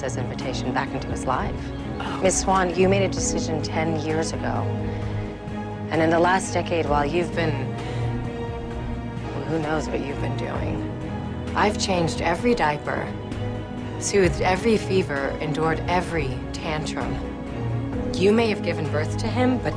Melissa's invitation back into his life. Miss Swan, you made a decision 10 years ago. And in the last decade, while you've been, well, who knows what you've been doing, I've changed every diaper, soothed every fever, endured every tantrum. You may have given birth to him, but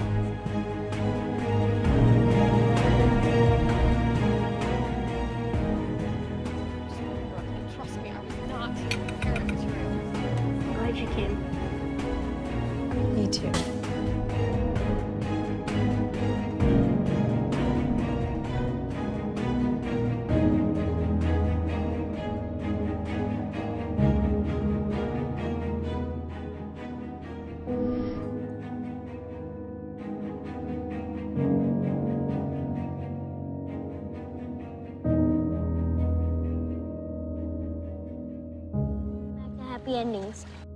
trust me, I was not prepared for you. I'm glad you came. me too. Back to happy endings.